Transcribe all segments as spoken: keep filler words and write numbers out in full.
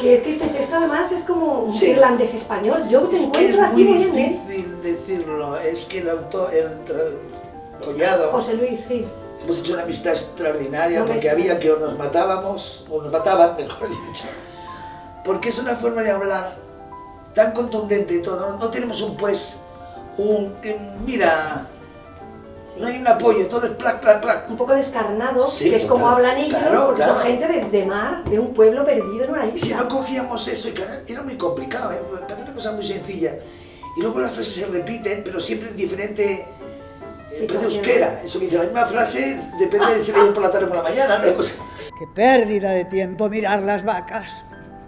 Porque es que este texto además es como un Sí. irlandés español. Yo te Es que encuentro es aquí muy muy bien, ¿eh? difícil decirlo, es que el autor, el tra- Collado, José Luis, sí. hemos hecho una amistad extraordinaria No porque ves. había que o nos matábamos, o nos mataban, mejor dicho, porque es una forma de hablar tan contundente y todo, no, no tenemos un pues, un, un mira, Sí. no hay un apoyo, todo es plac, plac, plac. Un poco descarnado, Sí, que es total. como hablan ellos, Claro, porque claro. son gente de, de mar, de un pueblo perdido en una Y si isla. no cogíamos eso, y que era muy complicado, ¿eh? Parece una cosa muy sencilla, y luego las frases se repiten, pero siempre en diferente... Sí, Parece claro. euskera, eso que dice la misma frase, depende de si la dice por la tarde o por la mañana, ¿no? Pues, Qué pérdida de tiempo mirar las vacas.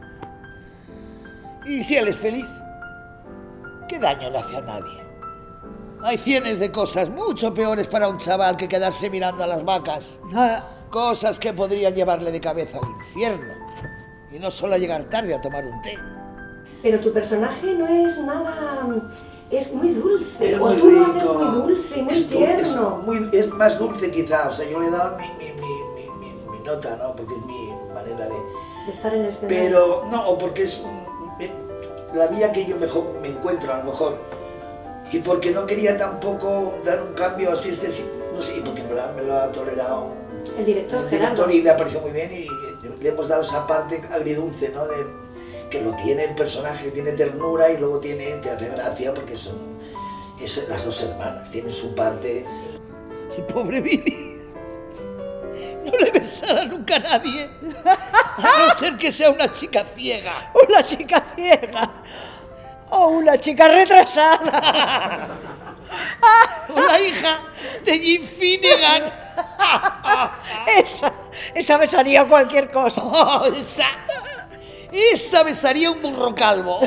y si él es feliz, ¿qué daño le hace a nadie? Hay cienes de cosas mucho peores para un chaval que quedarse mirando a las vacas. Ah, Cosas que podrían llevarle de cabeza al infierno. Y no solo a llegar tarde a tomar un té. Pero tu personaje no es nada... es muy dulce, Es o muy tú lo haces rico, muy dulce, muy es, dul- tierno. Es, muy, es más dulce quizá, o sea, yo le he dado mi, mi, mi, mi, mi- mi nota, ¿no? Porque es mi manera de... De estar en el escenario. Pero, no, o porque es un- eh, la vía que yo mejor me encuentro, a lo mejor. Y porque no quería tampoco dar un cambio así, este, sí, no sé, porque me lo, ha- me lo ha tolerado El director, el Gerardo. director y le ha parecido muy bien y le hemos dado esa parte agridulce, ¿no? De, que lo tiene el personaje, tiene ternura y luego tiene, te hace gracia porque son es, las dos hermanas, tienen su parte. Y pobre Billy, no le besará nunca a nadie, a no ser que sea una chica ciega. una chica ciega. O una chica retrasada. O la hija de Jim Finnegan. Esa, esa besaría cualquier cosa. Oh, esa, esa besaría un burro calvo.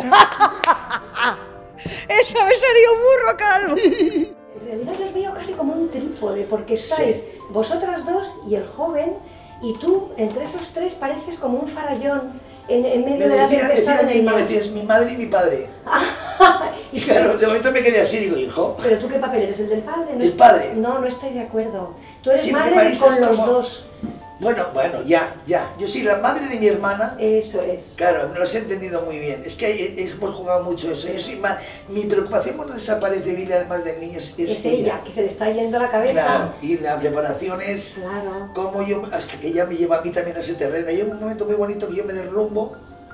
Esa besaría un burro calvo. En realidad los veo casi como un trípode, porque estáis Sí. vosotras dos y el joven, y tú, entre esos tres, pareces como un farallón en, en medio Me de la decía, tempestad decía en el el niño, mar. decía, es mi madre y mi padre. Y Y claro, de momento me quedé así, digo, hijo. Pero tú, ¿qué papel eres? ¿El del padre? ¿No ¿El es- padre? No, no estoy de acuerdo. Tú eres Siempre madre Marisa con es los como- dos. Bueno, bueno, ya, ya. Yo soy la madre de mi hermana. Eso es. Claro, me los he entendido muy bien. Es que he- hemos jugado mucho eso. Yo soy ma- mi preocupación cuando desaparece Billy, además del niño, es, es Es ella, que se le está yendo la cabeza. Claro, y la preparación es Claro. como yo, hasta que ella me lleva a mí también a ese terreno. Hay un momento muy bonito que yo me derrumbo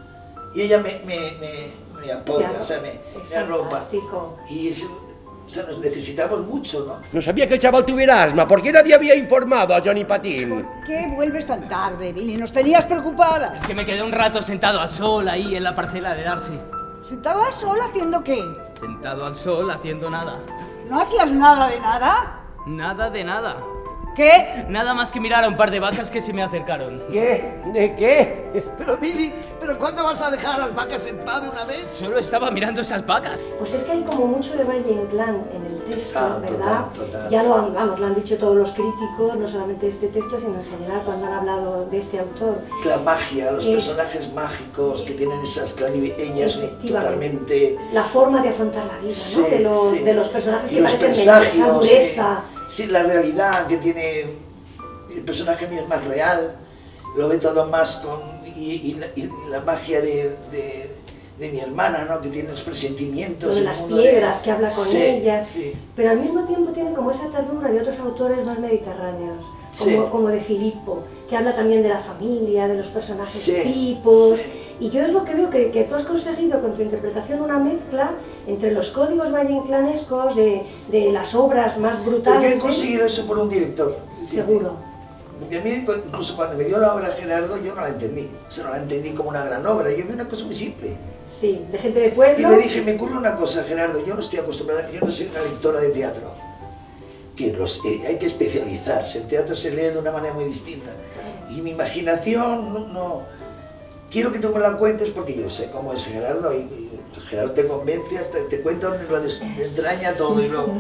y ella me, me, me, me apoya, Claro, o sea, me, es me arropa. fantástico. Y es, o sea, nos necesitamos mucho, ¿no? No sabía que el chaval tuviera asma. ¿Por qué nadie había informado a Johnny Patín? ¿Por qué vuelves tan tarde, Billy? Nos tenías preocupadas. Es que me quedé un rato sentado al sol ahí en la parcela de Darcy. ¿Sentabas sola haciendo qué? Sentado al sol haciendo nada. ¿No hacías nada de nada? Nada de nada. ¿Qué? Nada más que mirar a un par de vacas que se me acercaron. ¿Qué? ¿De qué? Pero Billy, ¿pero cuándo vas a dejar a las vacas en paz de una vez? Solo estaba mirando esas vacas. Pues es que hay como mucho de Valle Inclán en el texto, Ah, ¿verdad? total, total. Ya lo han, vamos, lo han dicho todos los críticos, no solamente de este texto, sino en general cuando han hablado de este autor. La magia, los Es- personajes mágicos que tienen esas clarivideñas Efectivamente. totalmente... La forma de afrontar la vida, Sí, ¿no? De los, sí. de los personajes Y que los parecen menores, esa presagios, dureza. sí, sí, la realidad que tiene el personaje mío es más real, lo ve todo más con... y, y la, y la magia de, de, de mi hermana, ¿no? Que tiene los presentimientos... Lo de el las mundo piedras, que habla con Sí, ellas, sí. pero al mismo tiempo tiene como esa ternura de otros autores más mediterráneos, como, Sí. como de Filippo, que habla también de la familia, de los personajes Sí, tipos, sí. y yo es lo que veo que, que tú has conseguido con tu interpretación una mezcla entre los códigos valleinclanescos, de, de las obras más Porque brutales, he de- conseguido eso por un director. seguro. Porque a mí, incluso cuando me dio la obra Gerardo, yo no la entendí. O sea, no la entendí como una gran obra. Yo vi una cosa muy simple. Sí, de gente de Y pueblo. le dije, me ocurre una cosa, Gerardo, yo no estoy acostumbrada, yo no soy una lectora de teatro. Que los, eh, hay que especializarse, el teatro se lee de una manera muy distinta. Y mi imaginación, no, no- quiero que tú me la cuentes porque yo sé cómo es Gerardo, y, y Gerardo te convence, hasta te cuenta, lo des- te entraña todo y lo...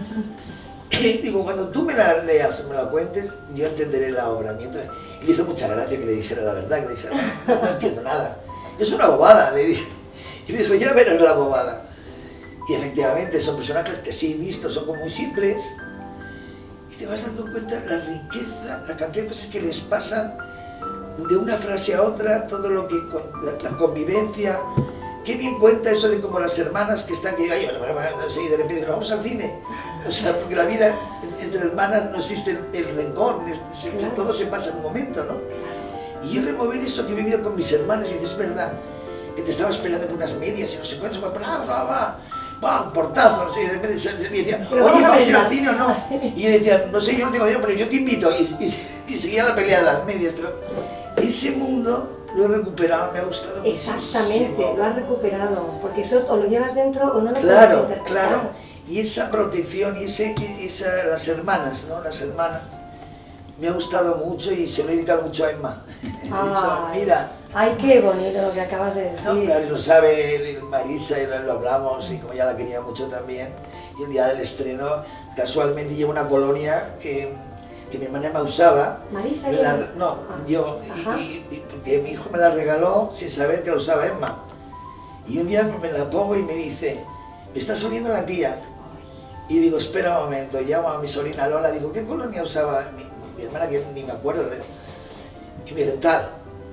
Y digo, cuando tú me la leas, me la cuentes, yo entenderé la obra. Mientras... Y le hizo mucha gracia que le dijera la verdad, que le dijera, no, no entiendo nada. Es una bobada, le dije. Y me dijo, ya verás la bobada. Y efectivamente son personajes que sí he visto, son como muy simples. Y te vas dando cuenta la riqueza, la cantidad de cosas que les pasan de una frase a otra, todo lo que, la, la convivencia. Qué bien cuenta eso de como las hermanas que están, que ay, y de repente vamos al cine. O sea, porque la vida entre hermanas no existe el, el rencor, existe, claro. Todo se pasa en un momento, ¿no? Y yo remover eso que he vivido con mis hermanas, y dices, es verdad, que te estabas peleando por unas medias y no sé cuántos, va, va, va, va, va, portazo, no sé, y de repente se, se me decía, oye, vamos a ir al cine o no. Y yo decía, no sé, yo no tengo dinero, pero yo te invito. Y, y, y seguía la pelea de las medias, pero ese mundo lo he recuperado, me ha gustado muchísimo. Exactamente, lo has recuperado, porque eso o lo llevas dentro o no lo claro, puedes interpretar. Claro, y esa protección, y ese, esa, las hermanas, ¿no? Las hermanas, me ha gustado mucho y se lo he dedicado mucho a Emma. He dicho, mira. Ay, qué bonito lo que acabas de decir. No, claro, lo sabe Marisa y lo hablamos, y como ya la quería mucho también, y el día del estreno, casualmente llevo una colonia que, que mi hermana me usaba. ¿Marisa? La, no, ah, yo, y, y, y porque mi hijo me la regaló sin saber que la usaba Emma. Y un día me la pongo y me dice, me está oliendo la tía. Y digo, espera un momento, llamo a mi sobrina Lola, digo, ¿qué colonia usaba mi, mi hermana, que ni me acuerdo? Y me dice, tal.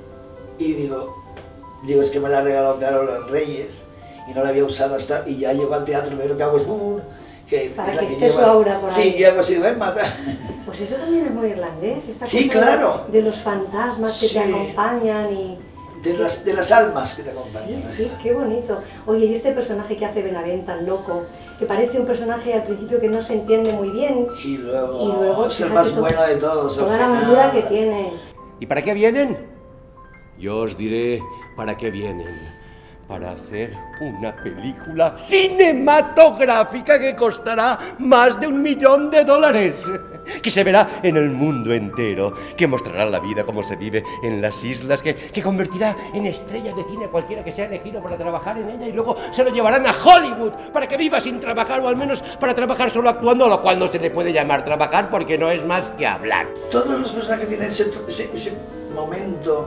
Y digo, digo, es que me la regaló Carol Reyes y no la había usado hasta, y ya llego al teatro y me lo que hago es, uh, que para es la que, que esté lleva, su aura por ahí. Sí, y algo así, digo, Emma. Pues eso también es muy irlandés, esta sí, cosa claro. de, de los fantasmas que sí. te acompañan y... De las, de las almas que te acompañan. Sí, sí, qué bonito. Oye, y este personaje que hace Benavent, tan loco, que parece un personaje al principio que no se entiende muy bien. Y luego, y luego es el más bueno de todos. Toda la aventura que tiene. ¿Y para qué vienen? Yo os diré para qué vienen. Para hacer una película cinematográfica que costará más de un millón de dólares, que se verá en el mundo entero, que mostrará la vida como se vive en las islas, que, que convertirá en estrella de cine a cualquiera que sea elegido para trabajar en ella, y luego se lo llevarán a Hollywood para que viva sin trabajar, o al menos para trabajar solo actuando, lo cual no se le puede llamar trabajar porque no es más que hablar. Todos los personajes tienen ese, ese, ese momento.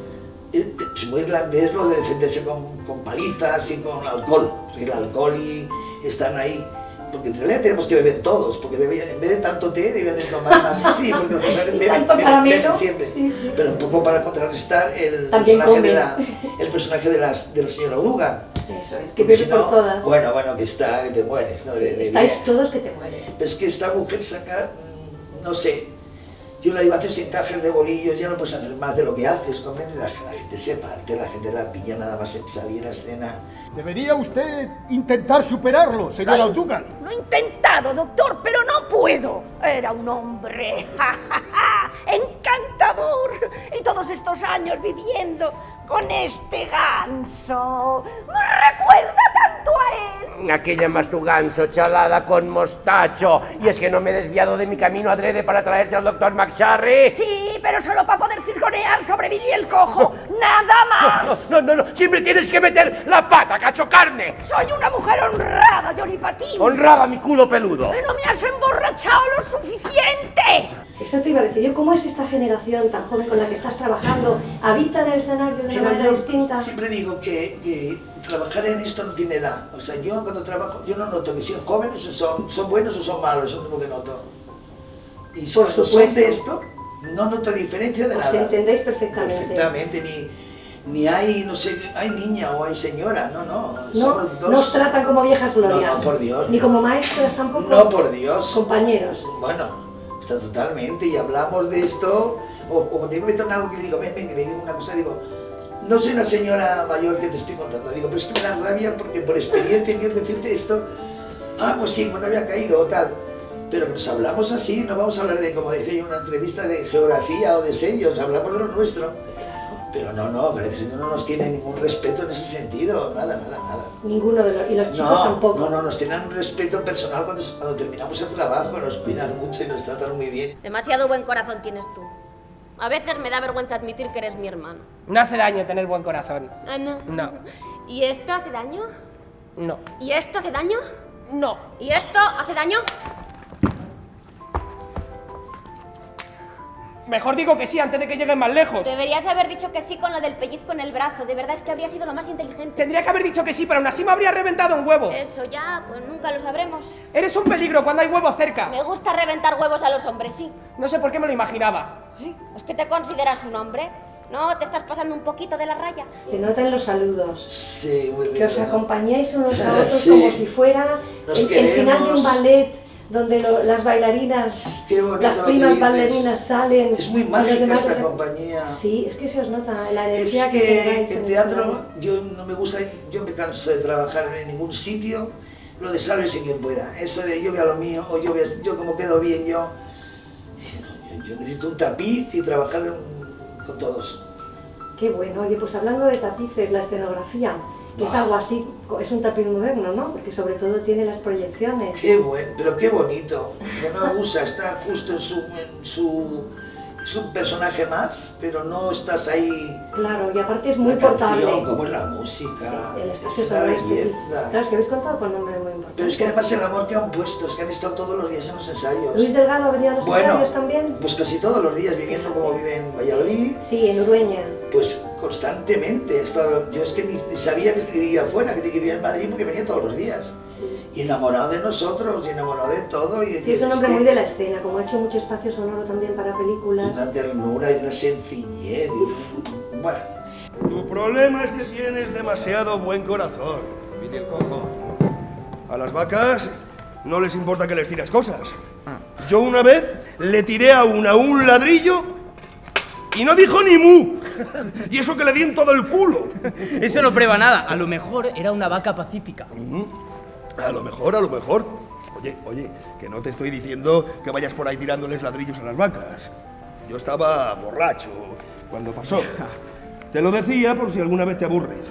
Es muy irlandés lo de defenderse con, con palizas y con alcohol. El alcohol y están ahí. Porque en realidad tenemos que beber todos, porque bebe, en vez de tanto té deben de tomar más. Sí, porque los personajes beben, beben, beben siempre. Sí, sí. Pero un poco para contrarrestar el personaje, de la, el personaje de, las, de la señora O'Dugan. Eso es, que bebe si no, por todas. Bueno, bueno, que está, que te mueres. ¿No? De, de, Estáis de, todos que te mueres. Es que esta mujer saca, no sé, yo la iba a hacer sin encajes de bolillos, ya no puedes hacer más de lo que haces, comprendes, la, la gente se parte, la gente la pilla nada más salir a escena. Debería usted intentar superarlo, señora O'Dugan. Lo he intentado, doctor, pero no puedo. Era un hombre encantador, y todos estos años viviendo con este ganso me recuerda tanto a él. Aquella más tu ganso, chalada con mostacho. Y es que no me he desviado de mi camino adrede para traerte al doctor McSharry. Sí, pero solo para poder fisgonear sobre Billy el Cojo, nada más. No, no, no, siempre tienes que meter la pata, cacho carne. Soy una mujer honrada, Johnny Patín. Honrada, mi culo peludo. Pero me has emborrachado lo suficiente. Eso te iba a decir yo, ¿cómo es esta generación tan joven con la que estás trabajando? ¿Habita en el escenario de una manera distinta? Siempre digo que, que trabajar en esto no tiene edad. O sea, yo cuando trabajo, yo no noto que sean jóvenes o son, son buenos o son malos, eso es lo que noto. Y si cuando son de esto, no noto diferencia de Os nada. Os entendéis perfectamente. Perfectamente, ni, ni hay, no sé, hay niña o hay señora, no, no. No, dos... no os tratan como viejas glorias. No, no, por Dios. Ni como maestras tampoco. No, por Dios. Compañeros. Bueno. Totalmente, y hablamos de esto, o, o cuando yo me meto en algo que le digo, ven, ven, que le digo una cosa, digo, no soy una señora mayor que te estoy contando, digo, pero es que me da rabia porque por experiencia quiero decirte esto, ah, pues sí, pues no había caído o tal, pero nos hablamos así, no vamos a hablar de, como decía yo en una entrevista, de geografía o de sellos, hablamos de lo nuestro. Pero no, no, parece que no nos tiene ningún respeto en ese sentido, nada, nada, nada. Ninguno de los, y los chicos no, tampoco. No, no, nos tienen un respeto personal cuando, cuando terminamos el trabajo, nos cuidan mucho y nos tratan muy bien. Demasiado buen corazón tienes tú. A veces me da vergüenza admitir que eres mi hermano. No hace daño tener buen corazón. Ah, no. No. ¿Y esto hace daño? No. ¿Y esto hace daño? No. ¿Y esto hace daño? Mejor digo que sí antes de que lleguen más lejos. Deberías haber dicho que sí con lo del pellizco en el brazo. De verdad es que habría sido lo más inteligente. Tendría que haber dicho que sí, pero aún así me habría reventado un huevo. Eso ya, pues nunca lo sabremos. Eres un peligro cuando hay huevos cerca. Me gusta reventar huevos a los hombres, sí. No sé por qué me lo imaginaba. ¿Es que te consideras un hombre? No, te estás pasando un poquito de la raya. Se nota en los saludos. Sí, muy Que os lindo. acompañáis unos a otros Sí. como si fuera Nos el, el final de un queremos. ballet donde lo- las bailarinas, Qué bonito las lo que primas dices. bailarinas salen. Es muy y los mágica demás esta se- compañía. Sí, es que se os nota la Es energía que, que generáis en el teatro escenario. yo no me gusta, yo me canso de trabajar en ningún sitio, lo de sálvese quien pueda, eso de yo vea lo mío, o yo, vea, yo como quedo bien yo, yo, yo necesito un tapiz y trabajar en- con todos. Qué bueno. Oye, pues hablando de tapices, la escenografía es algo así, es un tapiz moderno, ¿no? Porque sobre todo tiene las proyecciones. Qué bueno, pero qué bonito, que no abusa, está justo en su, en su, es un personaje más, pero no estás ahí. Claro, y aparte es muy La portable. canción, como es la música, Sí, el es espacio una sonoro específico. belleza. Claro, es que habéis contado con nombres muy importantes. Pero es que además el amor que han puesto, es que han estado todos los días en los ensayos. Luis Delgado ha venido a los Bueno, ensayos también. pues casi todos los días, viviendo como vive en Valladolid, Sí, en Urueña. pues constantemente. He estado, yo es que ni, ni sabía que vivía afuera, que vivía en Madrid, porque venía todos los días. Y enamorado de nosotros, y enamorado de todo. Y Sí, decir, es un hombre que muy de la escena, como ha hecho mucho espacio sonoro también para películas. de una ternura y de una sencillez. y un- Bueno, Tu problema es que tienes demasiado buen corazón, Billy el Cojo. A las vacas no les importa que les tires cosas. Yo una vez le tiré a una un ladrillo y no dijo ni mu. Y eso que le di en todo el culo. Eso no prueba nada. A lo mejor era una vaca pacífica. A lo mejor, a lo mejor. Oye, oye, que no te estoy diciendo que vayas por ahí tirándoles ladrillos a las vacas. Yo estaba borracho cuando pasó. Te lo decía por si alguna vez te aburres.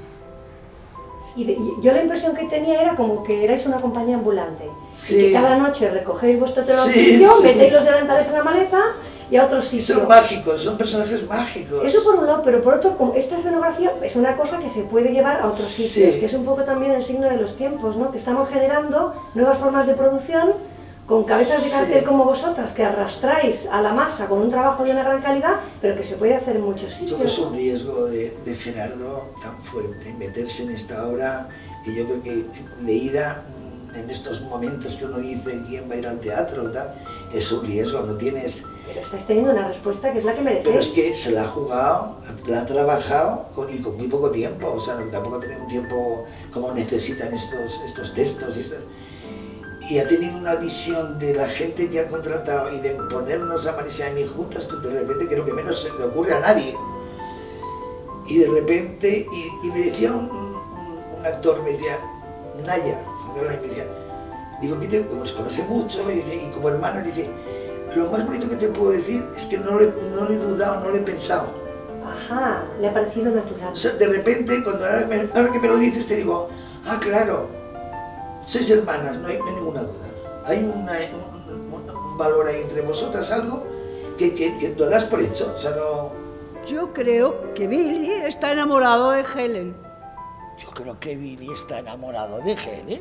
Y, de- y yo la impresión que tenía era como que erais una compañía ambulante. Sí. Y que cada noche recogéis vuestro Sí, teloncillo, sí. metéis los delantales en la maleta y a otro sitio. son mágicos, son personajes mágicos. Eso por un lado, pero por otro, como esta escenografía es una cosa que se puede llevar a otros Sí. sitios, que es un poco también el signo de los tiempos, ¿no? Que estamos generando nuevas formas de producción con cabezas de Sí. cartel como vosotras, que arrastráis a la masa con un trabajo de una gran calidad, pero que se puede hacer en muchos Yo creo que es sitios. un riesgo de, de Gerardo tan fuerte, meterse en esta obra, que yo creo que leída mm, en estos momentos que uno dice quién va a ir al teatro, tal, es un riesgo, no tienes... Pero estáis teniendo una respuesta que es la que merecéis. Pero es que se la ha jugado, la ha trabajado con, y con muy poco tiempo, o sea, no- tampoco ha tenido un tiempo como necesitan estos, estos textos. Y, estas- y ha tenido una visión de la gente que ha contratado y de ponernos a Marisa y a mí juntas, que de repente que lo que menos se le ocurre a nadie. Y de repente, y, y me decía un, un- un actor, me decía, Naya, y me decía, digo, que nos conoce mucho, y, dice, y como hermana, dice, lo más bonito que te puedo decir es que no le, no le he dudado, no le he pensado. Ajá, le ha parecido natural. O sea, de repente, cuando ahora, me- ahora que me lo dices, te digo, ah, claro, sois hermanas, no hay, no hay ninguna duda. Hay una- un, un- un valor ahí entre vosotras, algo que, que, que lo das por hecho. O sea, no... Yo creo que Billy está enamorado de Helen. Yo creo que Billy está enamorado de Helen.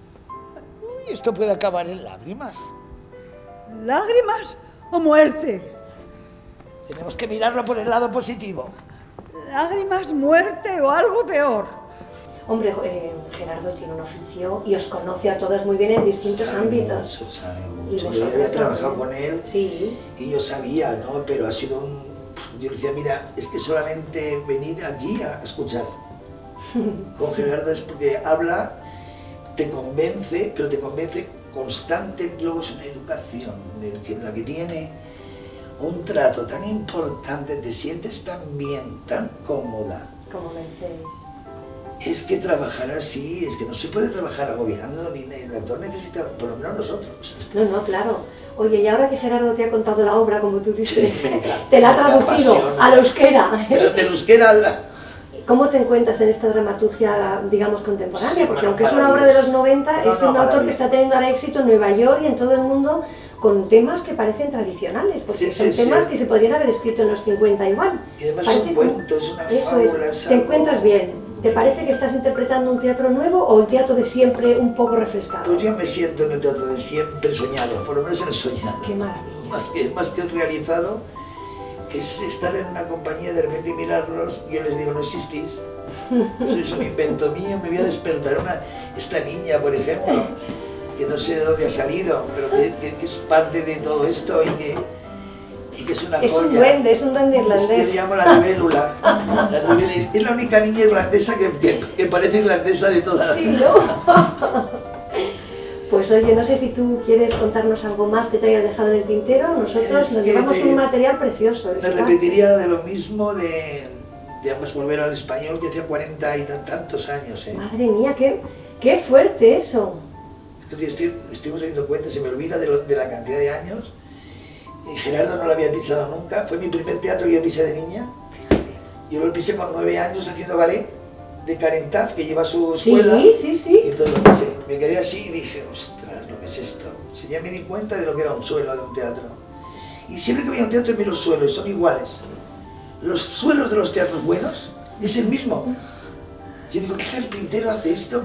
Uy, esto puede acabar en lágrimas. ¿Lágrimas o muerte? Tenemos que mirarlo por el lado positivo. ¿Lágrimas, muerte o algo peor? Hombre, eh, Gerardo tiene un oficio y os conoce a todas muy bien en distintos Sabe ámbitos. mucho, sabe Y mucho. Yo vosotras había trabajado también. con él. Sí. Y yo sabía, ¿no? Pero ha sido un... Yo le decía, mira, es que solamente venir aquí a escuchar. Con Gerardo es porque habla, te convence, pero te convence constante, luego es una educación en que- en la que tiene un trato tan importante, te sientes tan bien, tan cómoda. Como vencéis. Es que trabajar así, es que no se puede trabajar agobiando, ni el actor necesita, por lo menos nosotros. No, no, claro. Oye, y ahora que Gerardo te ha contado la obra, como tú dices, Sí, me encanta, te la ha me traducido apasiona. al euskera. Pero del euskera al... ¿Cómo te encuentras en esta dramaturgia, digamos, contemporánea? Sí, Porque bueno, aunque es una obra de los noventa, No, es no, un autor que maravilla. está teniendo ahora éxito en Nueva York y en todo el mundo con temas que parecen tradicionales, porque Sí, son sí, temas sí. que se podrían haber escrito en los cincuenta igual. Y además Parece son como- cuentos, es una Eso fábula, es. es ¿Te algo- encuentras bien? ¿Te parece que estás interpretando un teatro nuevo o el teatro de siempre un poco refrescado? Pues yo me siento en el teatro de siempre soñado, por lo menos en el soñado. Qué maravilla. Más que, más que el realizado, es estar en una compañía, de repente mirarlos, y yo les digo, no existís. Sois un invento mío, me voy a despertar. Una, esta niña, por ejemplo, que no sé de dónde ha salido, pero que, que- que es parte de todo esto y que, y que es una Es joya. un duende, es un duende Es que irlandés. se llama la libélula. La libélula es, es la única niña irlandesa que, que, que parece irlandesa de toda la Sí, vida. ¿no? Pues oye, no sé si tú quieres contarnos algo más que te hayas dejado en el tintero. Nosotros Es nos que llevamos te- un material precioso. Me ¿verdad? repetiría de lo mismo de, de ambas volver al español que hacía cuarenta y tan- tantos años. ¿eh? Madre mía, qué, qué fuerte eso. Es que estoy, estuvimos haciendo cuenta, se me olvida de, lo- de la cantidad de años. Y Gerardo no lo había pisado nunca, fue mi primer teatro que yo pisé de niña. Yo lo pisé con nueve años haciendo ballet de Carentaz, que lleva su escuela. Sí, sí, Y sí. entonces lo pisé. Me quedé así y dije, ostras, lo que es esto. O sea, ya me di cuenta de lo que era un suelo de un teatro. Y siempre que voy a un teatro miro los suelos, son iguales. Los suelos de los teatros buenos es el mismo. Yo digo, ¿qué carpintero hace esto?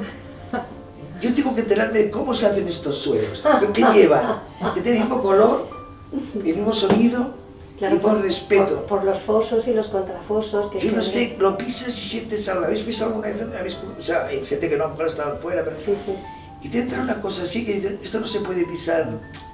Yo tengo que enterarme de cómo se hacen estos suelos, qué llevan, que tienen el mismo color, el mismo sonido y por respeto. Por, por los fosos y los contrafosos. Que Yo no tienen. sé, lo pisas y sientes algo. ¿Habéis pisado alguna vez? ¿Habéis- o sea, hay gente que no ha estado fuera, pero... Sí, sí. Y te entra una cosa así que dices, esto no se puede pisar.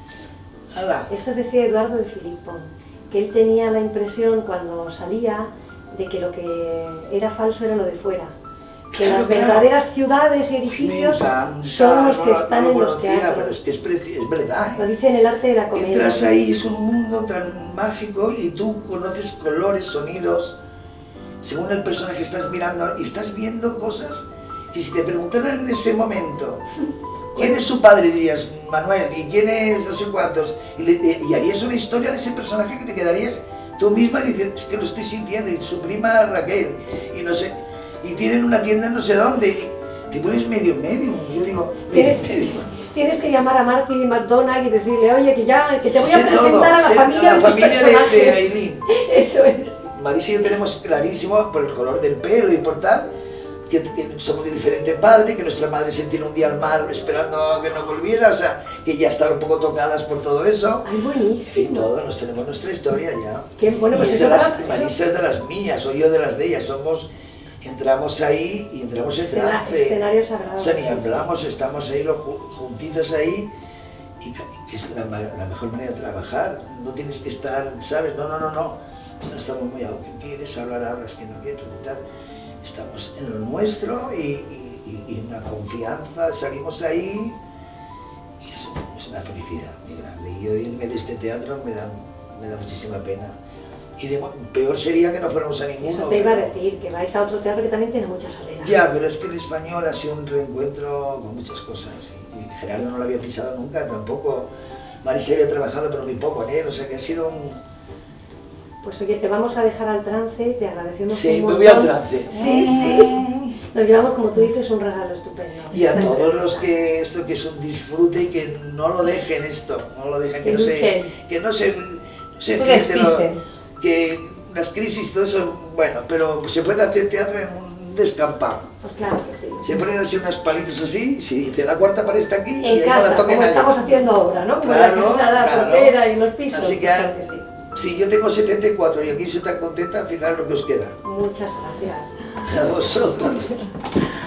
¡Hala! Eso decía Eduardo de Filippo, que él tenía la impresión cuando salía de que lo que era falso era lo de fuera. Que Claro, las claro. verdaderas ciudades y Me edificios encanta, son los no que lo- están no lo en los conocía, pero teatros. es que es, preci- es verdad. Lo ¿eh? dice en el arte de la comedia. Entras ahí, es un mundo tan mágico y tú conoces colores, sonidos, según el personaje que estás mirando y estás viendo cosas que si te preguntaran en ese momento quién es su padre dirías Manuel y quién es no sé cuántos y, le- y harías una historia de ese personaje que te quedarías tú misma y dices es que lo estoy sintiendo y su prima Raquel y no sé y tienen una tienda en no sé dónde y te pones medio medio yo digo medio Tienes, medio. tienes que llamar a Marty McDonagh y decirle, oye, que ya que te voy a Sé presentar todo, a la sé familia la de tus familia de- personajes. de Aileen. Eso es. Marisa y yo tenemos clarísimo por el color del pelo y por tal, que, que somos de diferente padre, que nuestra madre se tiró un día al mar esperando a que no volviera, o sea, que ya están un poco tocadas por todo eso. Ay, Y buenísimo. todo, nos tenemos nuestra historia ya. Qué bueno, y pues es eso de las, para- Marisa es de las mías, o yo de las de ellas, somos, entramos ahí y entramos en Escena- trance. escenario sagrado, O sea, ni sí, sí. hablamos, estamos ahí los ju- juntitos ahí. Y que que es la, ma- la mejor manera de trabajar, no tienes que estar, ¿sabes? No, no, no, no. Pues no estamos muy, ¿qué quieres hablar? Hablas, que no quieres preguntar. Estamos en lo nuestro y, y, y- y una confianza, salimos ahí y es, un- es una felicidad muy grande. Y yo irme de este teatro me da, me da muchísima pena. Y de- peor sería que no fuéramos a ninguno. Eso te iba a pero- decir, que vais a otro teatro que también tiene mucha soledad. ya, pero es que el español ha sido un reencuentro con muchas cosas. Y, y Gerardo no lo había pisado nunca, tampoco. Marisa había trabajado, pero muy poco en él, o sea que ha sido un... Pues oye, te vamos a dejar al trance, te agradecemos Sí, un me montón. voy al trance. Sí, sí. Nos llevamos, como tú dices, un regalo estupendo. Y a todos los que esto que es un disfrute y que no lo dejen esto, no lo dejen, que, Que no se, luchen. que no se, no se No fíen de lo- despisten. que las crisis, todo eso, bueno, pero se puede hacer teatro en un descampado. Pues claro que sí. Se ponen así unos palitos así, y si dice la cuarta pared está aquí, y ahí En no casa, la toque como nadie. estamos haciendo ahora, ¿no? Como Claro, la casa, la claro. portera y los pisos. Así que, Claro que sí. si yo tengo setenta y cuatro y aquí soy tan contenta, fijaros lo que os queda. Muchas gracias. A vosotros.